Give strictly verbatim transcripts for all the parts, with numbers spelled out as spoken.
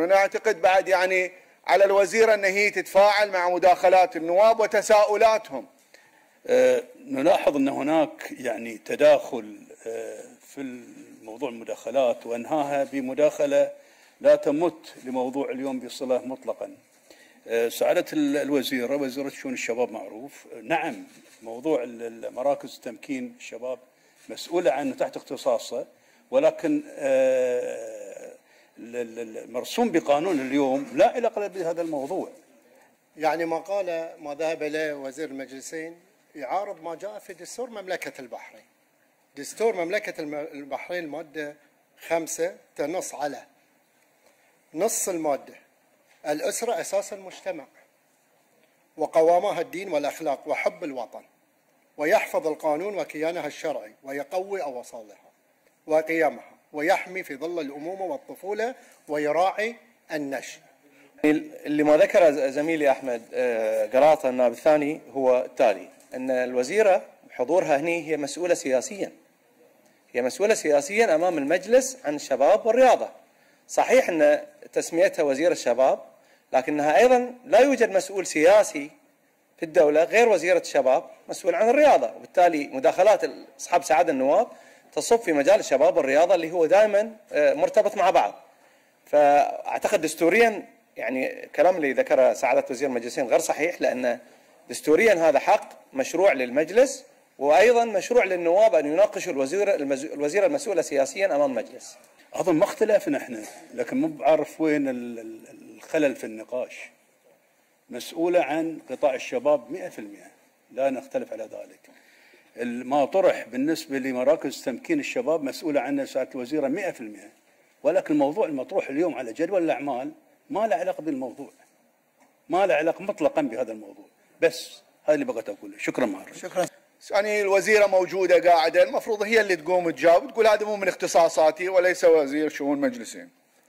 هنا أعتقد بعد يعني على الوزيرة أن هي تتفاعل مع مداخلات النواب وتساؤلاتهم. أه نلاحظ أن هناك يعني تداخل أه في الموضوع المداخلات، وأنهاها بمداخلة لا تمت لموضوع اليوم بصلة مطلقا. أه سعادة الوزيرة وزيرة شؤون الشباب معروف، نعم موضوع مراكز تمكين الشباب مسؤولة عنه تحت اختصاصه، ولكن أه المرسوم بقانون اليوم لا علاقة له بهذا الموضوع. يعني ما قال ما ذهب إليه وزير المجلسين يعارض ما جاء في دستور مملكة البحرين. دستور مملكة البحرين المادة خمسة تنص على نص المادة: الأسرة أساس المجتمع، وقوامها الدين والأخلاق وحب الوطن، ويحفظ القانون وكيانها الشرعي، ويقوي أوصالها وقيمها، ويحمي في ظل الأمومة والطفولة، ويراعي النشء. اللي ما ذكره زميلي أحمد قراطة النائب الثاني هو التالي: أن الوزيرة حضورها هني هي مسؤولة سياسيا، هي مسؤولة سياسيا أمام المجلس عن الشباب والرياضة. صحيح أن تسميتها وزير الشباب، لكنها أيضا لا يوجد مسؤول سياسي في الدولة غير وزيرة الشباب مسؤول عن الرياضة، وبالتالي مداخلات أصحاب سعادة النواب تصب في مجال الشباب والرياضة اللي هو دائما مرتبط مع بعض. فأعتقد دستوريا يعني كلام اللي ذكره سعادة وزير المجلسين غير صحيح، لأن دستوريا هذا حق مشروع للمجلس، وأيضا مشروع للنواب أن يناقشوا الوزير الوزير المسؤولة سياسيا أمام المجلس. أظن ما اختلفنا احنا، لكن مو بعرف وين الخلل في النقاش. مسؤولة عن قطاع الشباب مئة بالمئة، لا نختلف على ذلك. ما طرح بالنسبة لمراكز تمكين الشباب مسؤولة عنه سعادة الوزيرة مئة بالمئة، ولكن الموضوع المطروح اليوم على جدول الأعمال ما له علاقة بالموضوع، ما له علاقة مطلقا بهذا الموضوع. بس هذا اللي بغيت أقوله. شكرا معرض. شكرا. يعني الوزيرة موجودة قاعدة، المفروض هي اللي تقوم تجاوب، تقول هذا مو من اختصاصاتي وليس وزير شؤون مجلسين.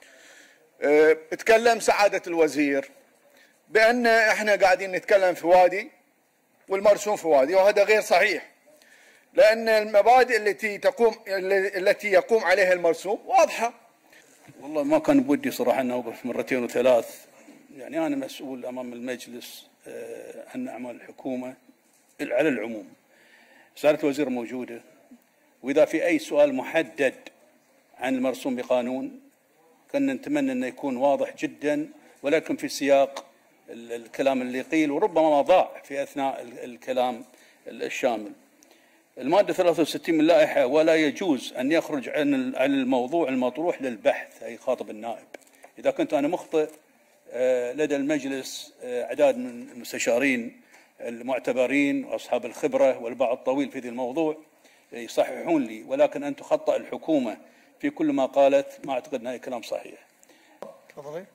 أه تكلم سعادة الوزير بأن احنا قاعدين نتكلم في وادي والمرسوم في وادي، وهذا غير صحيح، لأن المبادئ التي تقوم التي يقوم عليها المرسوم واضحة. والله ما كان بودي صراحة أن أوقف مرتين وثلاث، يعني أنا مسؤول أمام المجلس عن أعمال الحكومة على العموم. سعادة الوزير موجودة، وإذا في أي سؤال محدد عن المرسوم بقانون كنا نتمنى أنه يكون واضح جدا، ولكن في سياق الكلام اللي قيل وربما ما ضاع في أثناء الكلام الشامل. المادة ثلاثة وستين من اللائحة: ولا يجوز أن يخرج عن الموضوع المطروح للبحث، أي خاطب النائب. إذا كنت أنا مخطئ لدى المجلس أعداد من المستشارين المعتبرين وأصحاب الخبرة والبعض الطويل في ذي الموضوع يصححون لي، ولكن أن تخطأ الحكومة في كل ما قالت ما أعتقد أن هذا كلام صحيح. تفضلي.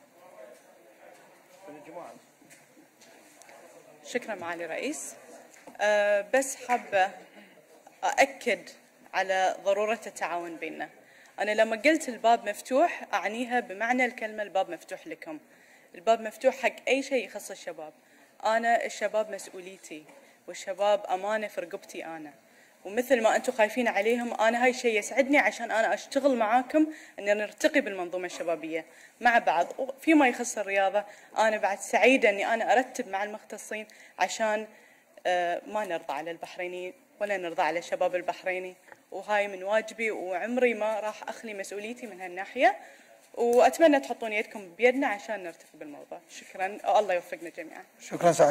شكرا معالي الرئيس. أه بس حابة أأكد على ضرورة التعاون بيننا. أنا لما قلت الباب مفتوح أعنيها بمعنى الكلمة الباب مفتوح لكم. الباب مفتوح حق أي شيء يخص الشباب. أنا الشباب مسؤوليتي، والشباب أمانة في رقبتي أنا، ومثل ما أنتم خايفين عليهم أنا هاي الشيء يسعدني عشان أنا أشتغل معاكم أن نرتقي بالمنظومة الشبابية مع بعض. فيما يخص الرياضة أنا بعد سعيدة أني أنا أرتب مع المختصين عشان ما نرضى على البحريني ولا نرضى على الشباب البحريني، وهاي من واجبي وعمري ما راح أخلي مسؤوليتي من هالناحية، وأتمنى تحطون يدكم بيدنا عشان نرتقي بالموضوع. شكرا، الله يوفقنا جميعا. شكرا سعادة.